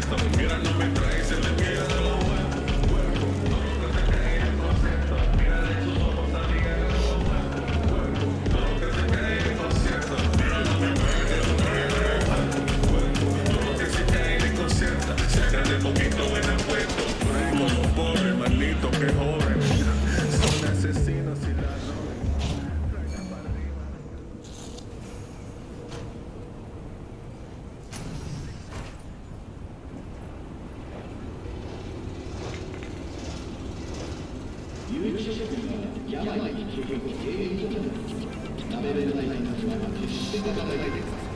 Mira, no me traes, se le pide de lo bueno. Todo lo que se cree en el concierto. Mira de sus ojos, amiga, de lo bueno. Todo lo que se cree en el concierto. Mira, no me traes, se le pide de lo bueno. Todo lo que se cree en el concierto. Se cree de poquito en el puesto. Como pobre, maldito, que joven. Son asesinos y ladrones. Traigan para arriba. やばい、結局経営に食べれない話は決していただいています。